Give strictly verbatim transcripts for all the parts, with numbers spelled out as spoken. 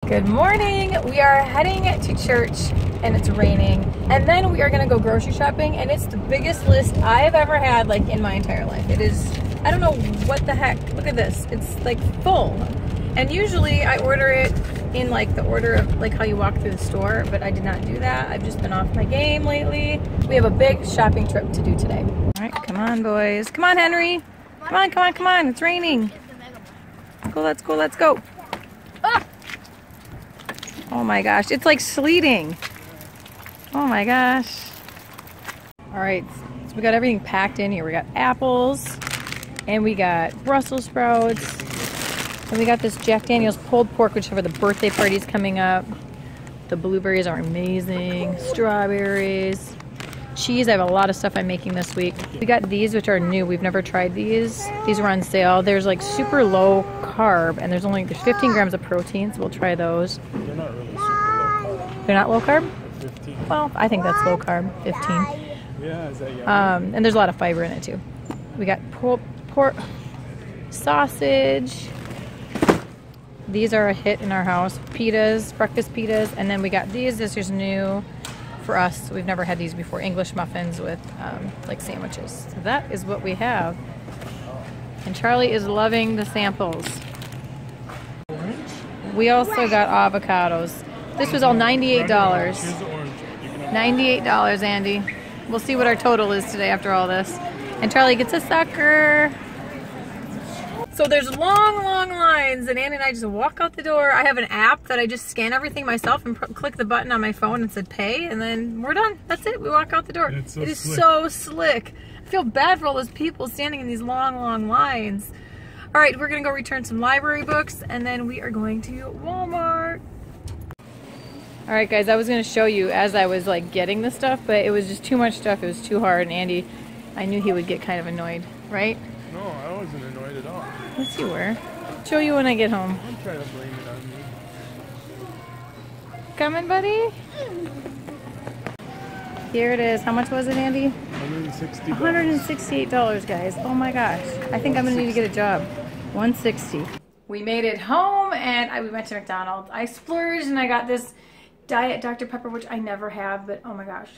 Good morning. We are heading to church and it's raining. And then we are going to go grocery shopping and it's the biggest list I've ever had like in my entire life. It is, I don't know what the heck. Look at this. It's like full. And usually I order it in like the order of like how you walk through the store, but I did not do that. I've just been off my game lately. We have a big shopping trip to do today. All right, come on boys. Come on, Henry. Come on, come on, come on. It's raining. Go, let's go, let's go. Ah! Oh my gosh, it's like sleeting. Oh my gosh. All right, so we got everything packed in here. We got apples, and we got Brussels sprouts, and we got this Jack Daniel's pulled pork, which for the birthday party's coming up. The blueberries are amazing. Strawberries. Cheese, I have a lot of stuff I'm making this week. We got these, which are new. We've never tried these. These were on sale. There's like super low carb, and there's only there's fifteen grams of protein, so we'll try those. They're not really super low carb. They're not low carb? fifteen. Well, I think that's low carb, fifteen. Yeah, is that yummy? Um, and there's a lot of fiber in it too. We got pork, pork sausage. These are a hit in our house. Pitas, breakfast pitas, and then we got these. This is new for us. We've never had these before. English muffins with um, like sandwiches. So that is what we have. And Charlie is loving the samples. We also got avocados. This was all ninety-eight dollars. ninety-eight dollars, Andy. We'll see what our total is today after all this. And Charlie gets a sucker. So there's long, long lines, and Andy and I just walk out the door. I have an app that I just scan everything myself and click the button on my phone and said pay, and then we're done. That's it. We walk out the door. It's so it is slick. so slick. I feel bad for all those people standing in these long, long lines. All right, we're gonna go return some library books, and then we are going to Walmart. All right, guys, I was gonna show you as I was like getting the stuff, but it was just too much stuff. It was too hard, and Andy, I knew he would get kind of annoyed, right? No, I wasn't annoyed at all. Yes, you were. Show you when I get home. I'm trying to blame it on me. Coming, buddy? Here it is. How much was it, Andy? one hundred sixty dollars. one hundred sixty-eight dollars, guys. Oh my gosh. I think I'm gonna need to get a job. one hundred sixty dollars. We made it home and I, we went to McDonald's. I splurged and I got this Diet Doctor Pepper, which I never have, but oh my gosh.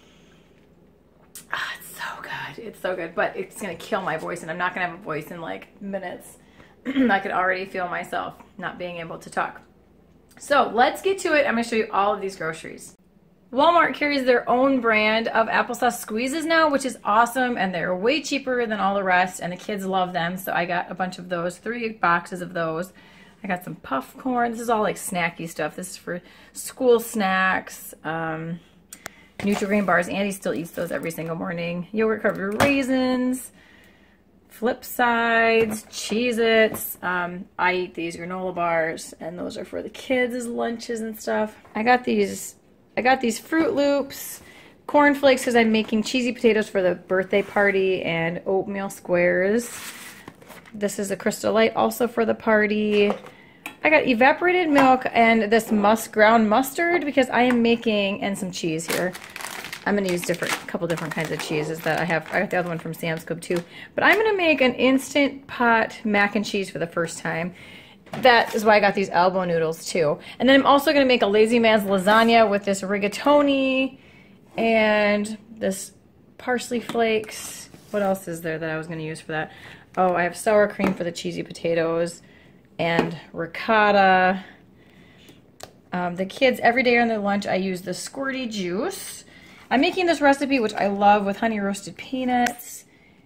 Ah, it's so good. It's so good, but it's gonna kill my voice and I'm not gonna have a voice in like minutes. I could already feel myself not being able to talk. So let's get to it. I'm gonna show you all of these groceries. Walmart carries their own brand of applesauce squeezes now, which is awesome, and they're way cheaper than all the rest, and the kids love them, so I got a bunch of those, three boxes of those. I got some puff corn. This is all like snacky stuff. This is for school snacks. Um, Nutri-Grain bars. Andy still eats those every single morning. Yogurt covered raisins. Flip sides. Cheez-Its. Um, I eat these granola bars, and those are for the kids as lunches and stuff. I got these. I got these Fruit Loops, corn flakes because I'm making cheesy potatoes for the birthday party, and oatmeal squares. This is a Crystal Light also for the party. I got evaporated milk and this must ground mustard because I am making, and some cheese here. I'm going to use different, a couple different kinds of cheeses that I have. I got the other one from Sam's Club too. But I'm going to make an Instant Pot mac and cheese for the first time. That is why I got these elbow noodles too. And then I'm also going to make a Lazy Man's lasagna with this rigatoni and this parsley flakes. What else is there that I was going to use for that? Oh, I have sour cream for the cheesy potatoes and ricotta. Um, the kids, every day on their lunch, I use the squirty juice. I'm making this recipe, which I love, with honey roasted peanuts.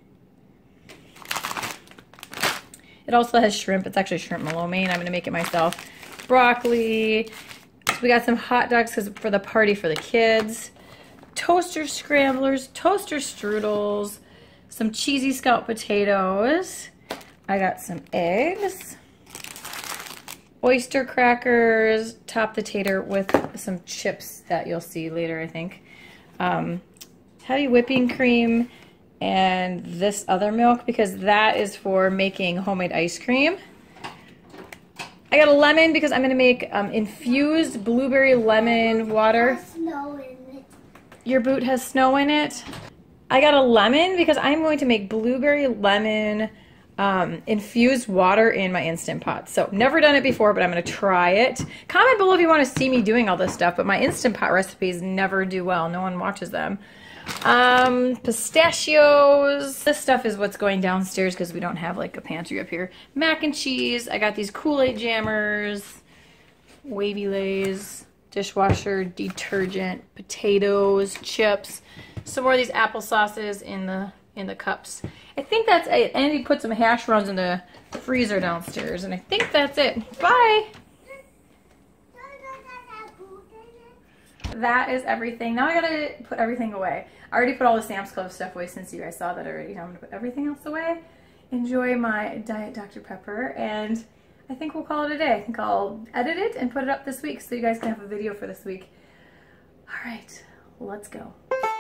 It also has shrimp. It's actually shrimp lo mein. I'm going to make it myself. Broccoli. So we got some hot dogs cause for the party for the kids. Toaster scramblers. Toaster strudels. Some cheesy scalloped potatoes. I got some eggs. Oyster crackers. Top the tater with some chips that you'll see later, I think. Um, heavy whipping cream. And this other milk because that is for making homemade ice cream. I got a lemon because I'm going to make um, infused blueberry lemon water. Snow in it. Your boot has snow in it. I got a lemon because I'm going to make blueberry lemon um, infused water in my Instant Pot. So never done it before, but I'm going to try it. Comment below if you want to see me doing all this stuff, but my Instant Pot recipes never do well. No one watches them. Um, pistachios. This stuff is what's going downstairs because we don't have like a pantry up here. Mac and cheese. I got these Kool-Aid jammers, Wavy Lays, dishwasher detergent, potatoes, chips, some more of these apple sauces in the in the cups. I think that's it. And he put some hash browns in the freezer downstairs, and I think that's it. Bye. That is everything. Now I gotta put everything away. I already put all the Sam's Club stuff away since you guys saw that already. Now I'm gonna put everything else away. Enjoy my Diet Doctor Pepper, and I think we'll call it a day. I think I'll edit it and put it up this week so you guys can have a video for this week. All right, let's go.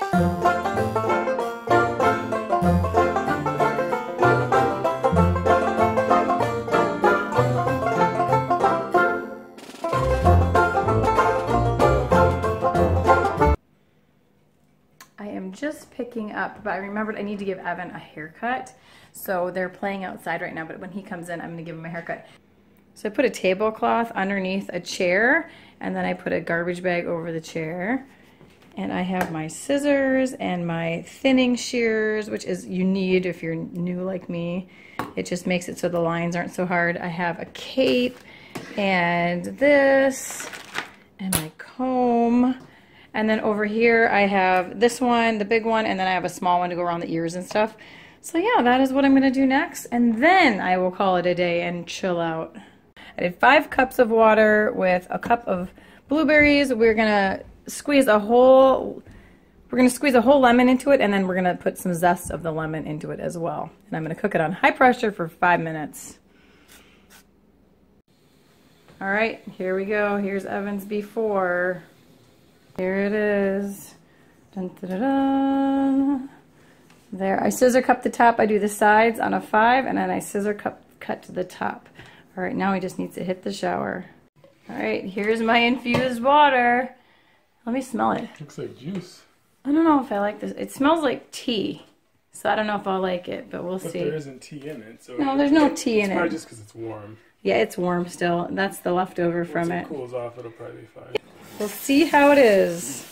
Just picking up, but I remembered I need to give Evan a haircut. So they're playing outside right now, but when he comes in, I'm gonna give him a haircut. So I put a tablecloth underneath a chair, and then I put a garbage bag over the chair. And I have my scissors and my thinning shears, which is you need if you're new like me. It just makes it so the lines aren't so hard. I have a cape and this and my comb. And then over here I have this one, the big one, and then I have a small one to go around the ears and stuff. So yeah, that is what I'm gonna do next. And then I will call it a day and chill out. I did five cups of water with a cup of blueberries. We're gonna squeeze a whole, we're gonna squeeze a whole lemon into it, and then we're gonna put some zest of the lemon into it as well. And I'm gonna cook it on high pressure for five minutes. All right, here we go. Here's Evan's before. Here it is. Dun, dun, dun, dun. There, I scissor cut the top. I do the sides on a five, and then I scissor cut, cut to the top. All right, now he just needs to hit the shower. All right, here's my infused water. Let me smell it. Looks like juice. I don't know if I like this. It smells like tea, so I don't know if I'll like it, but we'll but see. There isn't tea in it. So no, there's no tea in it. It's probably just because it's warm. Yeah, it's warm still. That's the leftover from Once it it. cools off, it'll probably be fine. We'll see how it is.